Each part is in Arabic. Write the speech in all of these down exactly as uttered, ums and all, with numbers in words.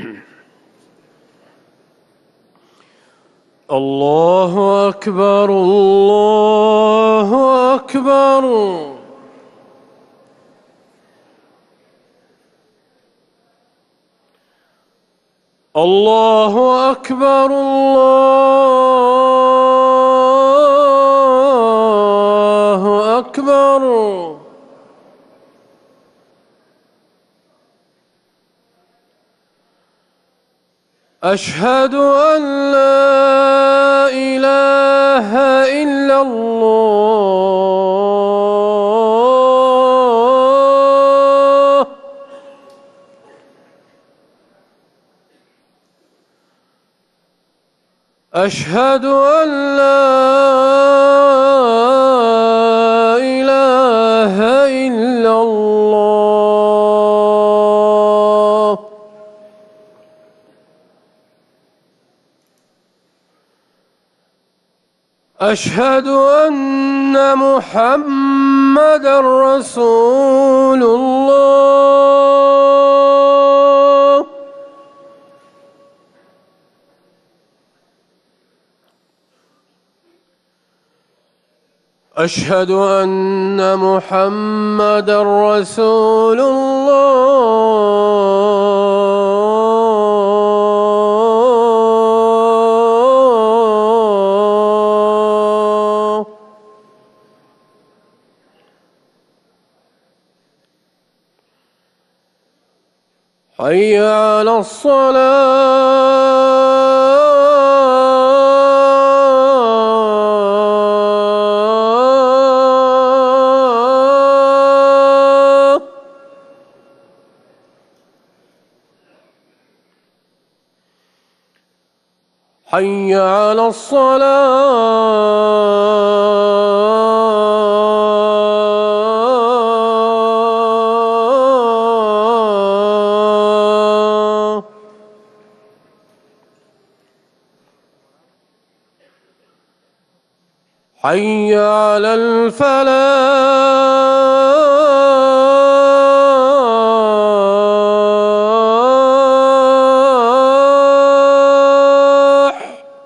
الله أكبر الله أكبر. الله أكبر الله أكبر. أشهد أن لا إله إلا الله. أشهد أن لا إله إلا الله. أشهد أن محمدًا رسول الله. أشهد أن محمدًا رسول الله. حي على الصلاة. حي على الصلاة. حي على الفلاح.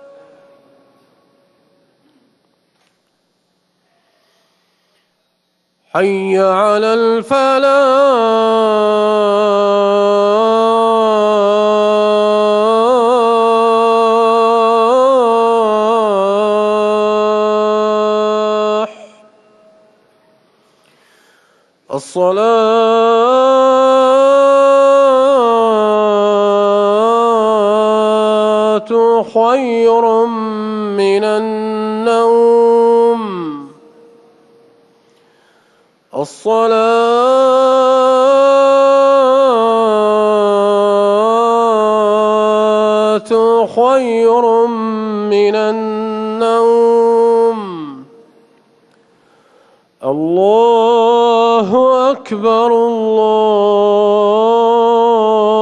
حي على الفلاح. الصلاة خير من النوم. الصلاة خير من النوم. الله أكبر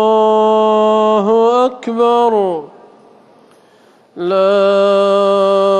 الله أكبر. لا